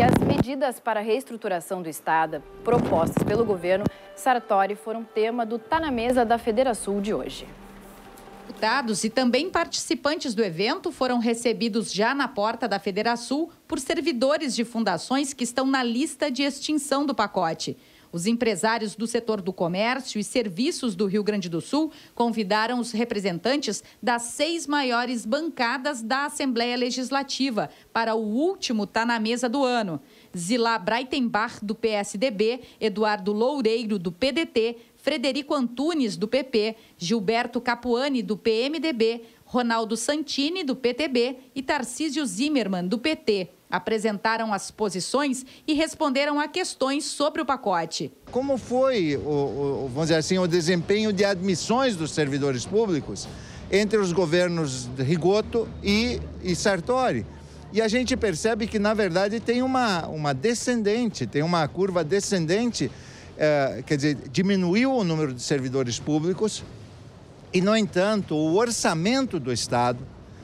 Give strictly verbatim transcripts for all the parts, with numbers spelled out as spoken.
E as medidas para a reestruturação do Estado propostas pelo governo Sartori foram tema do Tá na Mesa da Federação de hoje. Deputados e também participantes do evento foram recebidos já na porta da Federação por servidores de fundações que estão na lista de extinção do pacote. Os empresários do setor do comércio e serviços do Rio Grande do Sul convidaram os representantes das seis maiores bancadas da Assembleia Legislativa para o último Tá na Mesa do ano. Zilá Breitenbach, do P S D B, Eduardo Loureiro, do P D T, Frederico Antunes, do P P, Gilberto Capuani, do P M D B, Ronaldo Santini, do P T B e Tarcísio Zimmermann, do P T. Apresentaram as posições e responderam a questões sobre o pacote. Como foi, o, o, vamos dizer assim, o desempenho de admissões dos servidores públicos entre os governos Rigoto e, e Sartori? E a gente percebe que, na verdade, tem uma, uma descendente, tem uma curva descendente, eh, quer dizer, diminuiu o número de servidores públicos e, no entanto, o orçamento do Estado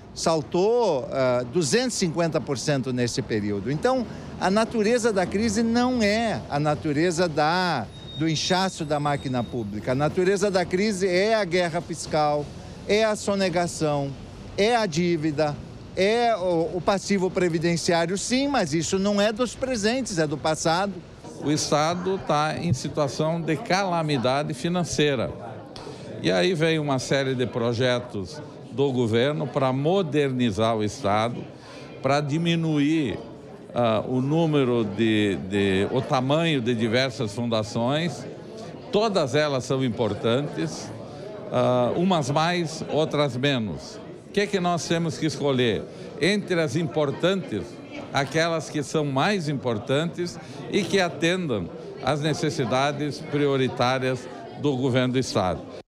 saltou uh, duzentos e cinquenta por cento nesse período. Então, a natureza da crise não é a natureza da, do inchaço da máquina pública. A natureza da crise é a guerra fiscal, é a sonegação, é a dívida, é o, o passivo previdenciário, sim, mas isso não é dos presentes, é do passado. O Estado está em situação de calamidade financeira. E aí vem uma série de projetos do governo para modernizar o Estado, para diminuir uh, o número de, de, o tamanho de diversas fundações. Todas elas são importantes, uh, umas mais, outras menos. O que é que nós temos que escolher? Entre as importantes, aquelas que são mais importantes e que atendam às necessidades prioritárias do governo do Estado.